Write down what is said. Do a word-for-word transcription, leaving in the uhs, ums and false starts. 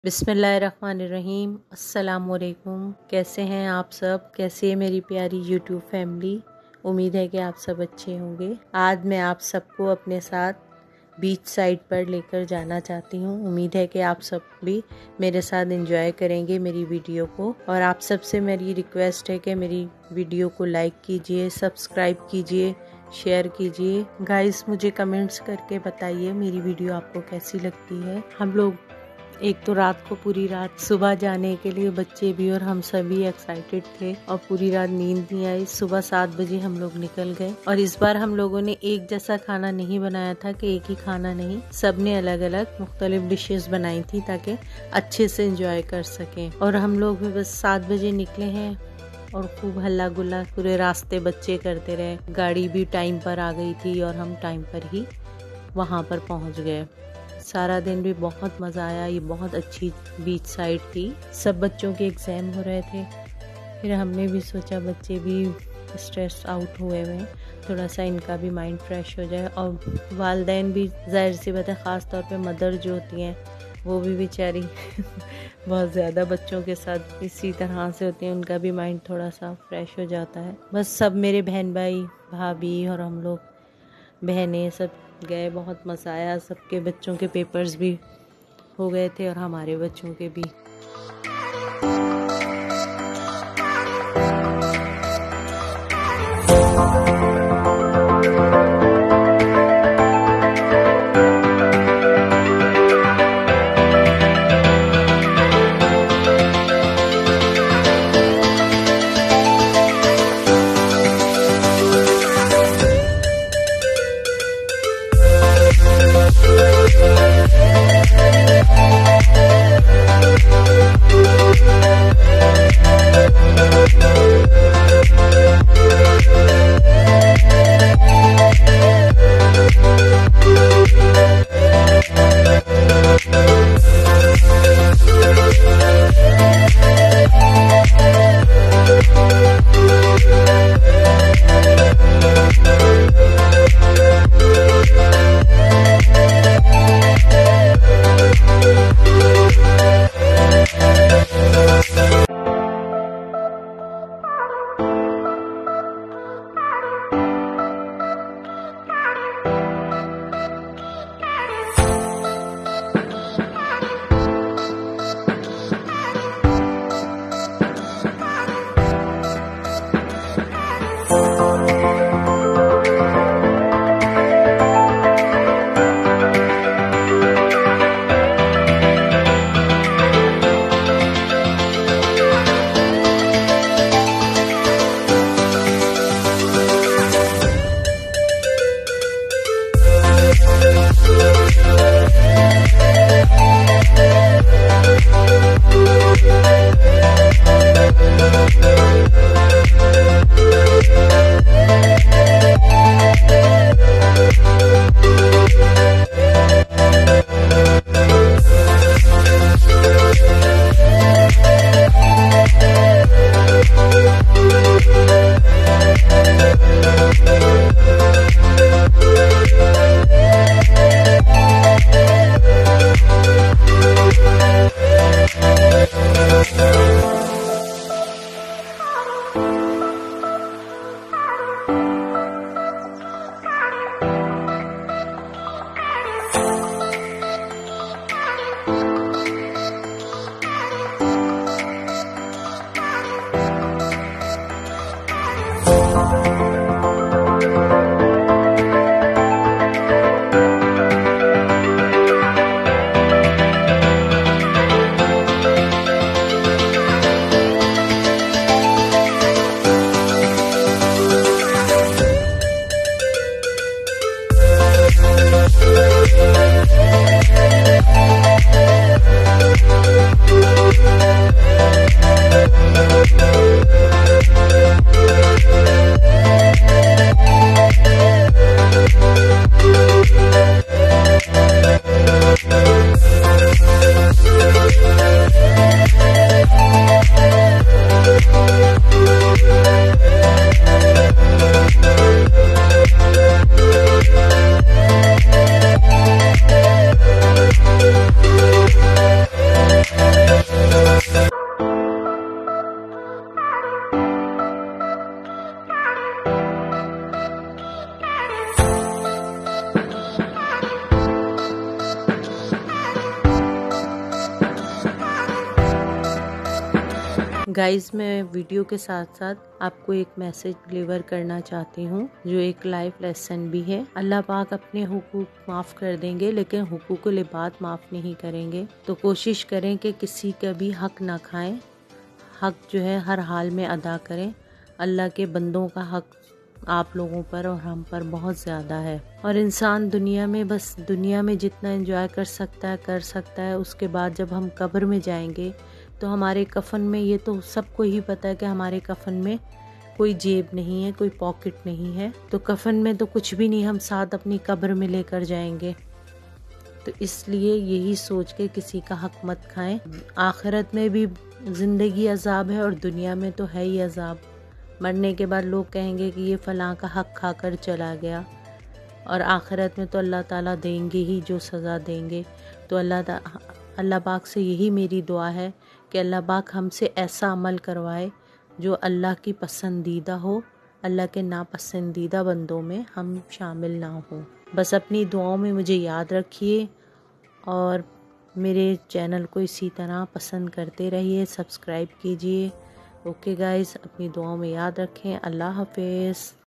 बिस्मिल्लाहिर्रहमानिर्रहीम। अस्सलामुअलैकुम। कैसे हैं आप सब? कैसी है मेरी प्यारी यूट्यूब फैमिली? उम्मीद है कि आप सब अच्छे होंगे। आज मैं आप सबको अपने साथ बीच साइड पर लेकर जाना चाहती हूँ। उम्मीद है कि आप सब भी मेरे साथ एंजॉय करेंगे मेरी वीडियो को। और आप सबसे मेरी रिक्वेस्ट है कि मेरी वीडियो को लाइक कीजिए, सब्सक्राइब कीजिए, शेयर कीजिए। गाइस, मुझे कमेंट्स करके बताइए मेरी वीडियो आपको कैसी लगती है। हम लोग एक तो रात को पूरी रात सुबह जाने के लिए बच्चे भी और हम सभी एक्साइटेड थे और पूरी रात नींद नहीं आई। सुबह सात बजे हम लोग निकल गए और इस बार हम लोगों ने एक जैसा खाना नहीं बनाया था कि एक ही खाना नहीं, सब ने अलग अलग मुख्तलिफ डिशेस बनाई थी ताकि अच्छे से एंजॉय कर सकें। और हम लोग भी बस सात बजे निकले हैं और खूब हल्ला गुल्ला पूरे रास्ते बच्चे करते रहे। गाड़ी भी टाइम पर आ गई थी और हम टाइम पर ही वहाँ पर पहुँच गए। सारा दिन भी बहुत मज़ा आया। ये बहुत अच्छी बीच साइड थी। सब बच्चों के एग्ज़ाम हो रहे थे, फिर हमने भी सोचा बच्चे भी स्ट्रेस आउट हुए हुए हैं, थोड़ा सा इनका भी माइंड फ्रेश हो जाए। और वालिदैन भी ज़ाहिर सी बात है, ख़ास तौर पे मदर जो होती हैं वो भी बेचारी बहुत ज़्यादा बच्चों के साथ इसी तरह से होती हैं, उनका भी माइंड थोड़ा सा फ्रेश हो जाता है। बस सब मेरे बहन भाई भाभी और हम लोग बहनें सब गए, बहुत मज़ा आया। सबके बच्चों के पेपर्स भी हो गए थे और हमारे बच्चों के भी। गाइस, मैं वीडियो के साथ साथ आपको एक मैसेज डिलीवर करना चाहती हूँ जो एक लाइफ लेसन भी है। अल्लाह पाक अपने हुकूक माफ़ कर देंगे लेकिन हुकूकुल इबाद माफ़ नहीं करेंगे। तो कोशिश करें कि किसी का भी हक ना खाएं। हक जो है हर हाल में अदा करें। अल्लाह के बंदों का हक आप लोगों पर और हम पर बहुत ज़्यादा है। और इंसान दुनिया में बस दुनिया में जितना एंजॉय कर सकता है कर सकता है। उसके बाद जब हम कब्र में जाएंगे तो हमारे कफन में, ये तो सबको ही पता है कि हमारे कफन में कोई जेब नहीं है, कोई पॉकेट नहीं है। तो कफन में तो कुछ भी नहीं हम साथ अपनी कब्र में लेकर जाएंगे। तो इसलिए यही सोच के किसी का हक मत खाएं। आखिरत में भी ज़िंदगी अजाब है और दुनिया में तो है ही अजाब। मरने के बाद लोग कहेंगे कि ये फ़लाँ का हक खाकर चला गया, और आखिरत में तो अल्लाह ताला देंगे ही जो सज़ा देंगे। तो अल्लाह अल्लाह पाक से यही मेरी दुआ है कि अल्लाह पाक हमसे ऐसा अमल करवाए जो अल्लाह की पसंदीदा हो। अल्लाह के नापसंदीदा बंदों में हम शामिल ना हो। बस अपनी दुआओं में मुझे याद रखिए और मेरे चैनल को इसी तरह पसंद करते रहिए, सब्सक्राइब कीजिए। ओके गाइस, अपनी दुआओं में याद रखें। अल्लाह हाफिज़।